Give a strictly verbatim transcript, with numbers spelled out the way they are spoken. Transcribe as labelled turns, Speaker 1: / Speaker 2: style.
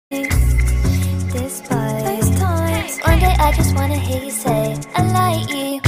Speaker 1: This vibe. First time. One day I just wanna hear you say I like you.